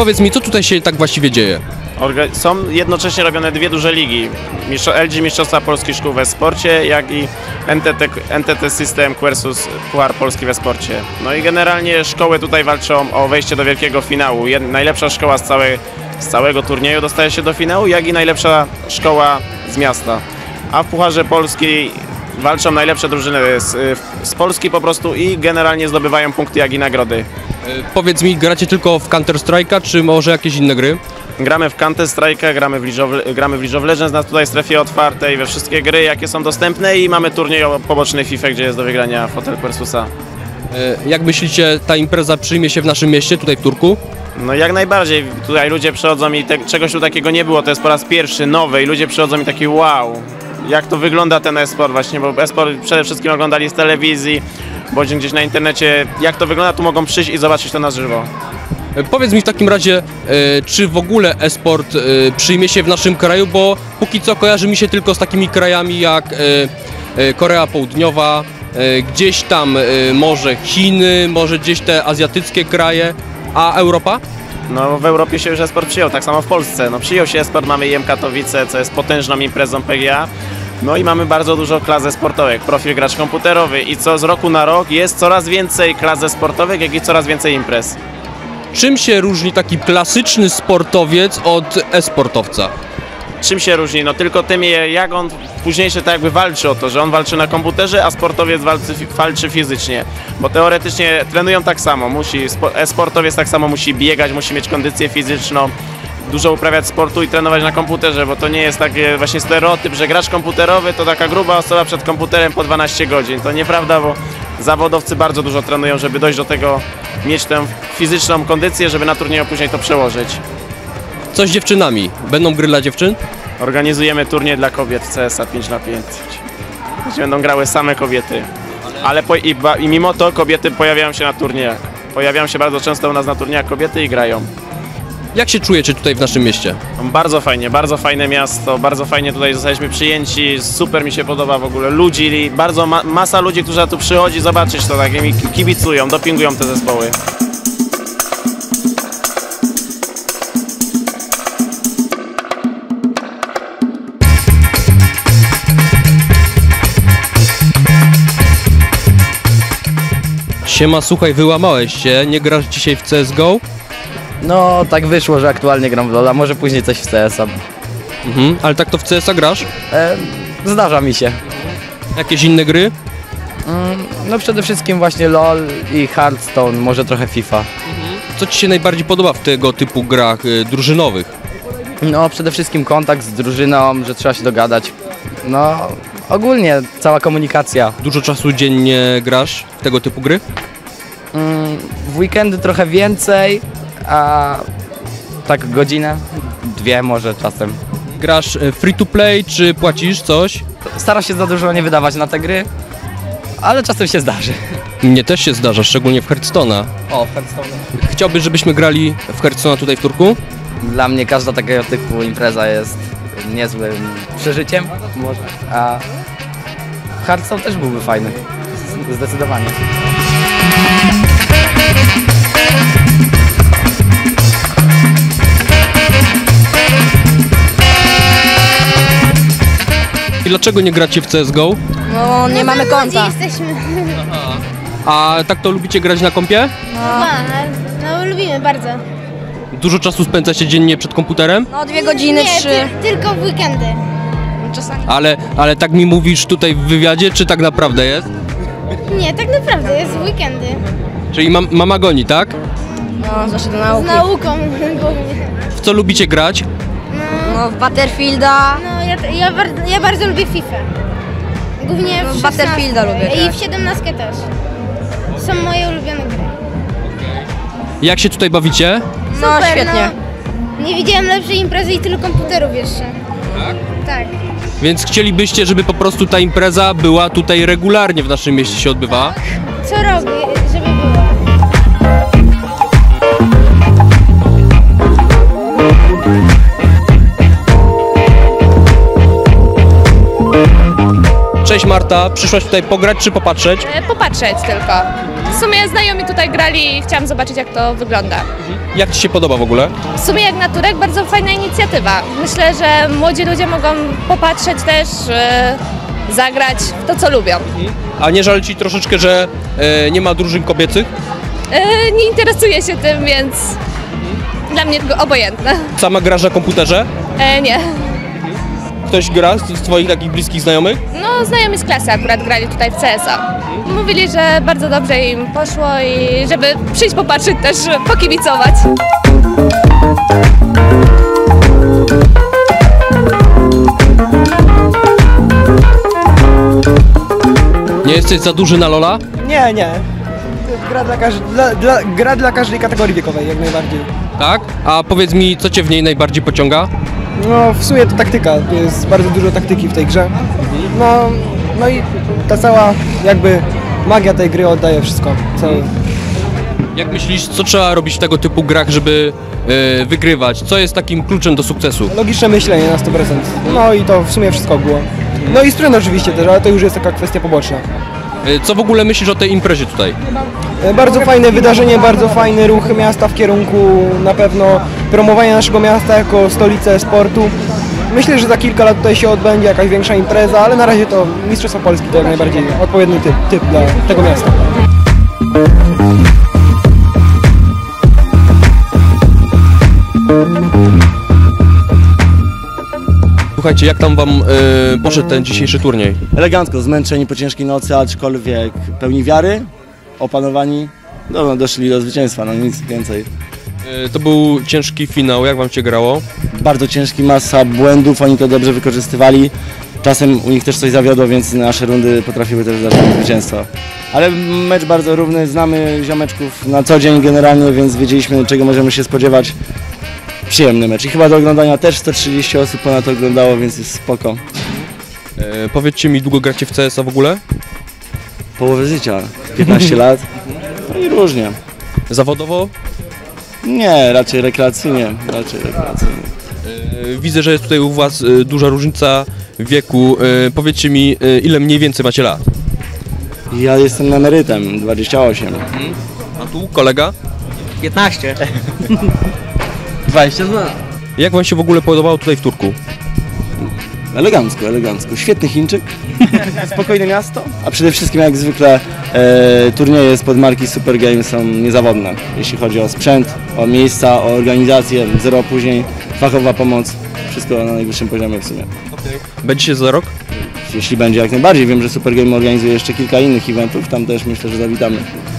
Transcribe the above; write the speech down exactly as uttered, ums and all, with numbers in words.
Powiedz mi, co tutaj się tak właściwie dzieje? Orga- są jednocześnie robione dwie duże ligi. Mistrzo- L G Mistrzostwa Polskich Szkół we Sporcie, jak i N T T, N T T System Quersus Puchar Polski we Sporcie. No i generalnie szkoły tutaj walczą o wejście do wielkiego finału. Jed- najlepsza szkoła z, całej, z całego turnieju dostaje się do finału, jak i najlepsza szkoła z miasta. A w Pucharze Polski walczą najlepsze drużyny z, z Polski po prostu i generalnie zdobywają punkty, jak i nagrody. E, powiedz mi, gracie tylko w Counter Strike'a, czy może jakieś inne gry? Gramy w Counter Strike'a, gramy w League of, gramy w League of Legends na tutaj strefie otwartej, we wszystkie gry, jakie są dostępne i mamy turniej poboczny FIFA, gdzie jest do wygrania fotel Quersusa. E, jak myślicie, ta impreza przyjmie się w naszym mieście, tutaj w Turku? No jak najbardziej, tutaj ludzie przychodzą i te, czegoś tu takiego nie było, to jest po raz pierwszy, nowy i ludzie przychodzą i taki wow, jak to wygląda ten e-sport właśnie, bo e-sport przede wszystkim oglądali z telewizji, bądź gdzieś na internecie, jak to wygląda, tu mogą przyjść i zobaczyć to na żywo. E, powiedz mi w takim razie, e, czy w ogóle e-sport e, przyjmie się w naszym kraju, bo póki co kojarzy mi się tylko z takimi krajami jak e, e, Korea Południowa, e, gdzieś tam e, może Chiny, może gdzieś te azjatyckie kraje, a Europa? No w Europie się już e-sport przyjął, tak samo w Polsce. No przyjął się e-sport, mamy I E M Katowice, co jest potężną imprezą P G A. No i mamy bardzo dużo klas e-sportowych, profil gracz komputerowy i co z roku na rok jest coraz więcej klas e-sportowych, jak i coraz więcej imprez. Czym się różni taki klasyczny sportowiec od e-sportowca? Czym się różni? No tylko tym, jak on późniejszy tak jakby walczy o to, że on walczy na komputerze, a sportowiec walczy, walczy fizycznie. Bo teoretycznie trenują tak samo, musi, e-sportowiec tak samo musi biegać, musi mieć kondycję fizyczną, dużo uprawiać sportu i trenować na komputerze, bo to nie jest taki właśnie stereotyp, że gracz komputerowy to taka gruba osoba przed komputerem po dwanaście godzin. To nieprawda, bo zawodowcy bardzo dużo trenują, żeby dojść do tego, mieć tę fizyczną kondycję, żeby na turnieju później to przełożyć. Co z dziewczynami? Będą gry dla dziewczyn? Organizujemy turniej dla kobiet w C S a pięć na pięć. Gdzie będą grały same kobiety. Ale po, i, i mimo to kobiety pojawiają się na turniejach. Pojawiają się bardzo często u nas na turniejach kobiety i grają. Jak się czujecie tutaj w naszym mieście? Bardzo fajnie, bardzo fajne miasto, bardzo fajnie tutaj zostaliśmy przyjęci, super mi się podoba w ogóle ludzi, bardzo ma, masa ludzi, którzy tu przychodzi zobaczyć to, tak, i kibicują, dopingują te zespoły. Siema, słuchaj, wyłamałeś się, nie grasz dzisiaj w C S G O? No, tak wyszło, że aktualnie gram w LoL'a, może później coś w C S a. Mhm, ale tak to w C S a grasz? E, zdarza mi się. Jakieś inne gry? Mm, no przede wszystkim właśnie LoL i Hearthstone, może trochę FIFA. Co ci się najbardziej podoba w tego typu grach y, drużynowych? No przede wszystkim kontakt z drużyną, że trzeba się dogadać. No ogólnie cała komunikacja. Dużo czasu dziennie grasz w tego typu gry? Mm, w weekendy trochę więcej, a tak godzinę, dwie może czasem. Grasz y, free to play, czy płacisz coś? Staram się za dużo nie wydawać na te gry, ale czasem się zdarzy. Mnie też się zdarza, szczególnie w Hearthstone'a. O, Hearthstone. Chciałbyś, żebyśmy grali w Hearthstone'a tutaj w Turku? Dla mnie każda takiego typu impreza jest niezłym przeżyciem, może, a Hearthstone też byłby fajny, zdecydowanie. I dlaczego nie gracie w C S G O? No nie mamy konta. Jesteśmy. A tak to lubicie grać na kompie? No, no lubimy bardzo. Dużo czasu spędzacie dziennie przed komputerem? No dwie godziny, Nie, trzy. ty, tylko w weekendy. Czasami. Ale, ale tak mi mówisz tutaj w wywiadzie, czy tak naprawdę jest? Nie, tak naprawdę jest w weekendy. Czyli mam, mama goni, tak? No zawsze do Z nauki. nauką głównie. W co lubicie grać? No w Battlefielda. No ja, ja, bardzo, ja bardzo lubię FIFA. Głównie No, w w Battlefielda szesnastkę. lubię I grać. w siedemnastkę też. Są moje ulubione gry. Jak się tutaj bawicie? No Super, świetnie. No. Nie widziałem lepszej imprezy i tylu komputerów jeszcze. Tak? Tak. Więc chcielibyście, żeby po prostu ta impreza była tutaj regularnie w naszym mieście się odbywała? Co robię, żeby była? Cześć Marta, przyszłaś tutaj pograć czy popatrzeć? Popatrzeć tylko. sumie znajomi tutaj grali i chciałam zobaczyć, jak to wygląda. Jak Ci się podoba w ogóle? W sumie jak na Turek bardzo fajna inicjatywa. Myślę, że młodzi ludzie mogą popatrzeć też, e, zagrać w to, co lubią. A nie żal Ci troszeczkę, że e, nie ma drużyn kobiecych? E, nie interesuję się tym, więc dla mnie tylko obojętne. Sama grasz na komputerze? E, nie. Ktoś gra z z Twoich takich bliskich znajomych? No, znajomi z klasy akurat grali tutaj w C S a. Mówili, że bardzo dobrze im poszło i żeby przyjść popatrzeć też, pokibicować. Nie jesteś za duży na Lola? Nie, nie. Gra dla, każ- dla, dla, gra dla każdej kategorii wiekowej, jak najbardziej. Tak? A powiedz mi, co Cię w niej najbardziej pociąga? No, w sumie to taktyka, tu jest bardzo dużo taktyki w tej grze. No, no i ta cała jakby magia tej gry oddaje wszystko. Cały. Jak myślisz, co trzeba robić w tego typu grach, żeby e, wygrywać? Co jest takim kluczem do sukcesu? Logiczne myślenie na sto procent. No i to w sumie wszystko było. No i spryt oczywiście też, ale to już jest taka kwestia poboczna. E, co w ogóle myślisz o tej imprezie tutaj? E, Bardzo fajne wydarzenie, bardzo fajny ruch miasta w kierunku na pewno promowania naszego miasta jako stolicę sportu. Myślę, że za kilka lat tutaj się odbędzie jakaś większa impreza, ale na razie to Mistrzostwa Polski to jak najbardziej odpowiedni typ, typ dla tego miasta. Słuchajcie, jak tam Wam e, poszedł ten dzisiejszy turniej? Elegancko, zmęczeni po ciężkiej nocy, aczkolwiek pełni wiary, opanowani, no, doszli do zwycięstwa, no nic więcej. E, to był ciężki finał, jak Wam się grało? Bardzo ciężki, masa błędów, oni to dobrze wykorzystywali. Czasem u nich też coś zawiodło, więc nasze rundy potrafiły też dać nam zwycięstwo. Ale mecz bardzo równy, znamy ziomeczków na co dzień generalnie, więc wiedzieliśmy, czego możemy się spodziewać. Przyjemny mecz i chyba do oglądania też sto trzydzieści osób ponad oglądało, więc jest spoko. E, powiedzcie mi, długo gracie w C S a w ogóle? Połowę życia, piętnaście lat, no i różnie. Zawodowo? Nie, raczej rekreacyjnie, raczej rekreacyjnie. E, widzę, że jest tutaj u Was e, duża różnica wieku. E, powiedzcie mi, e, ile mniej więcej macie lat? Ja jestem emerytem, dwadzieścia osiem. A tu kolega? piętnaście. dwadzieścia dwa. Jak Wam się w ogóle podobało tutaj w Turku? Elegancko, elegancko. Świetny Chińczyk, spokojne miasto, a przede wszystkim jak zwykle e, turnieje spod marki Super Game są niezawodne. Jeśli chodzi o sprzęt, o miejsca, o organizację, zero opóźnień, fachowa pomoc, wszystko na najwyższym poziomie w sumie. Będziecie za rok? Jeśli będzie jak najbardziej, wiem, że Super Game organizuje jeszcze kilka innych eventów, tam też myślę, że zawitamy.